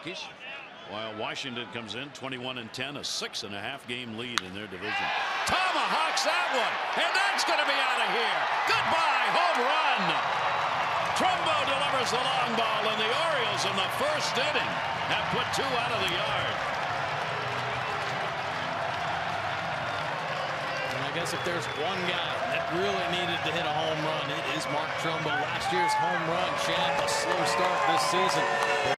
Rockies, while Washington comes in 21-10, a 6.5 game lead in their division. Tomahawks that one, and that's going to be out of here. Goodbye, home run. Trumbo delivers the long ball, and the Orioles in the first inning have put 2 out of the yard. And I guess if there's one guy that really needed to hit a home run, it is Mark Trumbo. Last year's home run, Chad, a slow start this season.